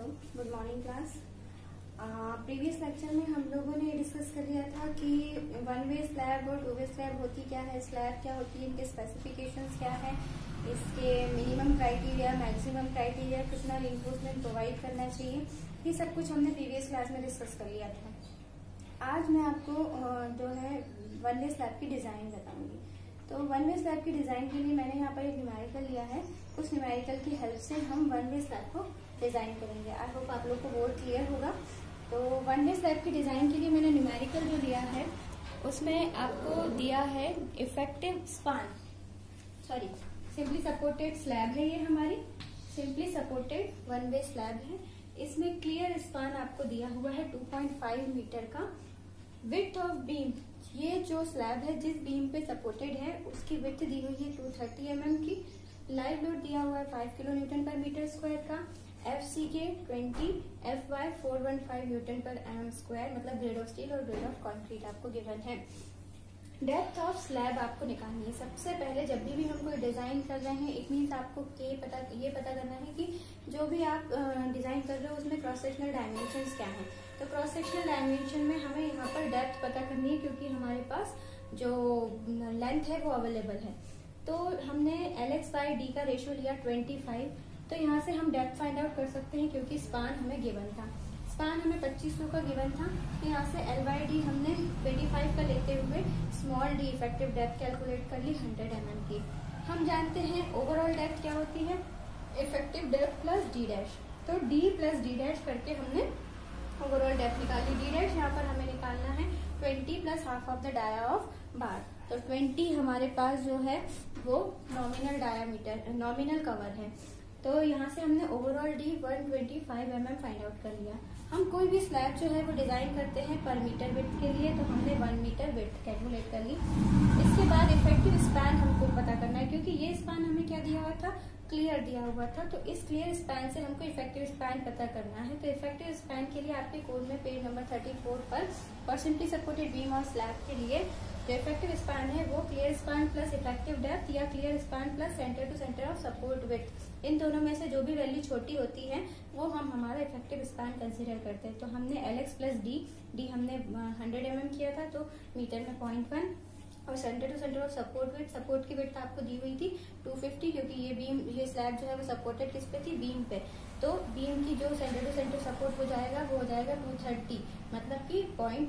Good morning class. Previous lecture में हम लोगों ने डिस्कस कर लिया था कि वन वे स्लैब और टू वे स्लैब होती क्या है, स्लैब क्या होती है, इनके स्पेसिफिकेशंस क्या है, इसके मिनिमम क्राइटेरिया, मैक्सिमम क्राइटेरिया, कितना रिइंफोर्समेंट प्रोवाइड करना चाहिए, ये सब कुछ हमने प्रीवियस क्लास में डिस्कस कर लिया था। आज मैं आपको जो है वन वे स्लैब की डिजाइन बताऊंगी। तो वन वे स्लैब की डिजाइन के लिए मैंने यहाँ पर एक न्यूमेरिकल लिया है, उस न्यूमेरिकल की हेल्प से हम वन वे स्लैब को डिजाइन करेंगे। आई होप आप लोग को बोर्ड क्लियर होगा। तो वन वे स्लैब की डिजाइन के लिए मैंने न्यूमेरिकल जो लिया है उसमें आपको दिया है effective span, sorry simply supported slab है, ये हमारी simply supported one way slab है। इसमें क्लियर स्पान आपको दिया हुआ है 2.5 मीटर का। विड्थ ऑफ बीम, ये जो स्लैब है जिस बीम पे सपोर्टेड है उसकी विड्थ दी हुई है 230 mm की। लाइव लोड दिया हुआ है 5 kilo newton per metre square का। FCK 20, FY 415 newton per mm square, मतलब ग्रेड ऑफ स्टील और ग्रेड ऑफ कंक्रीट आपको गिवन है। डेप्थ ऑफ स्लैब आपको निकालनी है। सबसे पहले जब भी हम कोई डिजाइन कर रहे हैं, इट मीन्स आपको ये पता करना है कि जो भी आप डिजाइन कर रहे हो उसमें क्रॉस सेक्शनल डायमेंशंस क्या है। तो क्रॉस सेक्शनल डायमेंशन में हमें यहाँ पर डेप्थ पता करनी है, क्योंकि हमारे पास जो लेंथ है वो अवेलेबल है। तो हमने LX/D का रेशियो लिया 25, तो यहाँ से हम डेप्थ फाइंड आउट कर सकते हैं, क्योंकि स्पान हमें गिवन था। स्पान हमें 2500 का गिवन था, तो यहाँ से L/D हमने 25 का लेते हुए small d effective depth calculate कर ली 100 mm की। हम जानते हैं ओवरऑल डेप्थ क्या होती है, effective depth plus d dash. तो d प्लस d डैश करके हमने ओवरऑल डेप्थ निकाली। d डैश यहाँ पर हमें निकालना है 20 plus half of the dia of bar. तो 20 हमारे पास जो है वो नॉमिनल डायामीटर, नॉमिनल कवर है। तो यहाँ से हमने overall d 125 mm find out कर लिया। हम कोई भी स्लैब जो है वो डिजाइन करते हैं पर मीटर विड्थ के लिए, तो हमने 1 मीटर विड्थ कैलकुलेट कर ली। इसके बाद इफेक्टिव स्पैन हमको पता करना है, क्योंकि ये स्पैन हमें क्या दिया हुआ था, क्लियर दिया हुआ था। तो इस क्लियर स्पैन से हमको इफेक्टिव स्पैन पता करना है। तो इफेक्टिव स्पैन के लिए आपके कोड में पेज नंबर 34 पर सिंपली सपोर्टेड बीम और स्लैब के लिए जो इफेक्टिव स्पैन है वो clear span plus effective depth या clear span plus centre to centre of support width, इन दोनों में से जो भी वैल्यू छोटी होती है वो हम हमारा इफेक्टिव स्पैन कंसीडर करते हैं। तो हमने LX प्लस D हमने 100 mm किया था, तो मीटर में 0.1, और centre to centre of support width, support की विड्थ आपको दी हुई थी 250, क्योंकि ये स्लैब जो है वो सपोर्टेड किस पे थी, बीम पे। तो बीम की जो सेंटर टू सेंटर सपोर्ट हो जाएगा 230, मतलब कि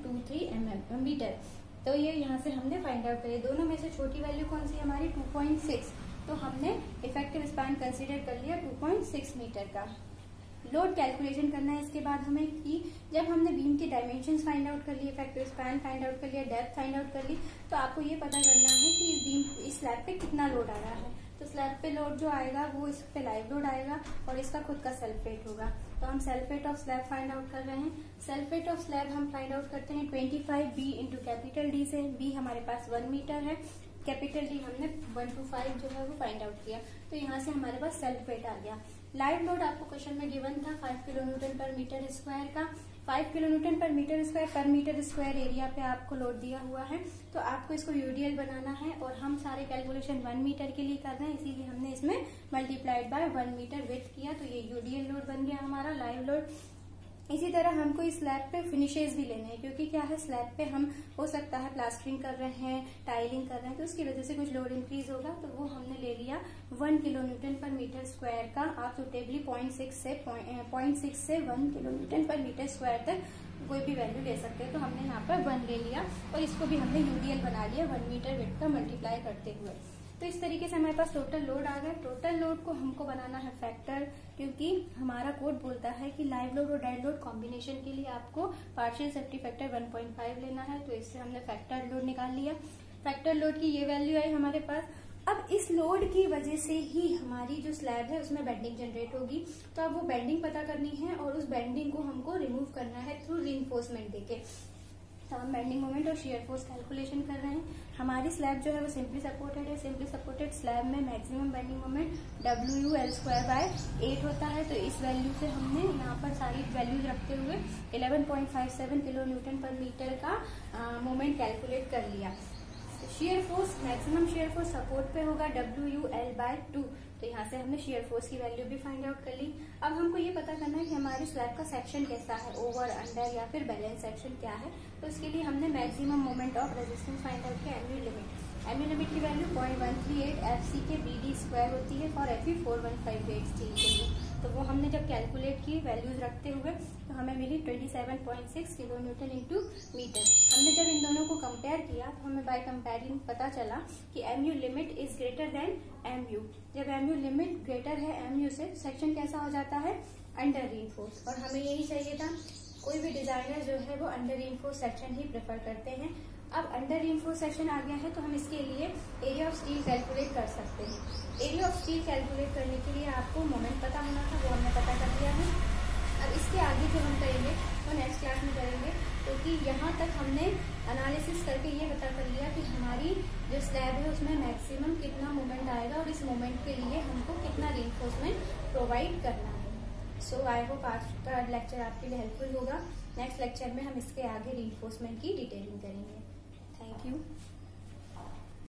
0.23 मीटर। तो ये यहाँ से हमने फाइंड आउट करी। दोनों में से छोटी वैल्यू कौन सी हमारी 2.6, तो हमने इफेक्टिव स्पैन कंसीडर कर लिया 2.6 मीटर का। लोड कैलकुलेशन करना है इसके बाद हमें, कि जब हमने बीम के डायमेंशंस फाइंड आउट कर लिए, इफेक्टिव स्पैन फाइंड आउट कर लिया, डेप्थ फाइंड आउट कर ली, तो आपको ये पता करना है कि इस स्लैब पे कितना लोड आ रहा है। तो स्लैब पे लोड जो आएगा वो इस पे लाइव लोड आएगा और इसका खुद का सेल्फ वेट होगा। तो हम self weight of slab find out कर रहे हैं। सेल्फ वेट ऑफ स्लैब हम फाइंड आउट करते हैं 25B इंटू कैपिटल D से। B हमारे पास 1 मीटर है, कैपिटल D हमने 125 जो है वो फाइंड आउट किया। तो यहाँ से हमारे पास सेल्फ वेट आ गया। लाइव लोड आपको क्वेश्चन में गिवन था 5 kilo newton per metre square का। 5 kilo newton per metre square area पे आपको लोड दिया हुआ है। तो आपको इसको यूडीएल बनाना है, और हम सारे कैलकुलेशन 1 मीटर के लिए कर रहे हैं, इसीलिए हमने इसमें मल्टीप्लाइड बाय 1 मीटर विड्थ किया। तो ये यूडीएल लोड बन गया हमारा, लाइव लोड। इसी तरह हमको इस स्लैब पे फिनिशेस भी लेने हैं, क्योंकि क्या है, स्लैब पे हम हो सकता है प्लास्टरिंग कर रहे हैं, टाइलिंग कर रहे हैं, तो उसकी वजह से कुछ लोड इंक्रीज होगा। तो वो हमने ले लिया 1 kilo newton per metre square का। आप सुटेबली 0.6 से 1 kilo newton per metre square तक कोई भी वैल्यू ले सकते हैं। तो हमने यहाँ पर 1 ले लिया, और इसको भी हमने यूडीएल बना लिया 1 मीटर विड्थ का मल्टीप्लाई करते हुए। तो इस तरीके से हमारे पास टोटल लोड आ गया। टोटल लोड को हमको बनाना है फैक्टर, क्योंकि हमारा कोड बोलता है कि लाइव लोड और डेड लोड कॉम्बिनेशन के लिए आपको पार्शियल सेफ्टी फैक्टर 1.5 लेना है। तो इससे हमने फैक्टर लोड निकाल लिया। फैक्टर लोड की ये वैल्यू आई हमारे पास। अब इस लोड की वजह से ही हमारी जो स्लैब है उसमें बेंडिंग जनरेट होगी। तो अब वो बेंडिंग पता करनी है, और उस बेंडिंग को हमको रिमूव करना है थ्रू रिइंफोर्समेंट देके। तो हम बेंडिंग मोमेंट और शियर फोर्स कैलकुलेशन कर रहे हैं। हमारी स्लैब जो है वो सिंपली सपोर्टेड है। सिंपली सपोर्टेड स्लैब में मैक्सिमम बेंडिंग मोमेंट WUL²/8 होता है। तो इस वैल्यू से हमने यहाँ पर सारी वैल्यूज रखते हुए 11.57 किलो न्यूटन पर मीटर का मोमेंट कैलकुलेट कर लिया। Shear force, maximum shear force support पे होगा WUL/2। तो यहाँ से हमने शेयर फोर्स की वैल्यू भी फाइंड आउट कर ली। अब हमको ये पता करना है कि हमारी स्लैब का सेक्शन कैसा है, ओवर, अंडर या फिर बैलेंस सेक्शन क्या है। तो इसके लिए हमने maximum moment of resistance find out किया। एमयू लिमिट की value 0.138 fck BD square होती है और Fe 4158 स्टील के लिए। तो वो हमने जब कैलकुलेट की वैल्यूज रखते हुए तो हमें मिली 27.6 किलो न्यूटन इंटू मीटर। हमने जब इन दोनों को कंपेयर किया तो हमें बाय कंपेयरिंग पता चला कि MU limit is greater than MU. जब एमयू लिमिट ग्रेटर है एमयू से, सेक्शन कैसा हो जाता है, अंडर रीइंफोर्स। और हमें यही चाहिए था, कोई भी डिजाइनर जो है वो अंडर रीइंफोर्स सेक्शन ही प्रेफर करते हैं। अब अंडर रीइंफोर्स सेक्शन आ गया है तो हम इसके लिए एरिया ऑफ स्टील कैलकुलेट कर सकते हैं। एरिया ऑफ स्टील कैलकुलेट करने के लिए आपको मोमेंट पता होना था, वो हमने पता कर दिया है। अब इसके आगे जो हम करेंगे वो नेक्स्ट क्लास में करेंगे, क्योंकि यहाँ तक हमने एनालिसिस करके ये पता कर लिया कि हमारी जो स्लैब है उसमें मैक्सिमम कितना मोमेंट आएगा और इस मोमेंट के लिए हमको कितना रीइंफोर्समेंट प्रोवाइड करना है। सो आई होप आज का लेक्चर आपके लिए हेल्पफुल होगा। नेक्स्ट लेक्चर में हम इसके आगे रीइंफोर्समेंट की डिटेलिंग करेंगे।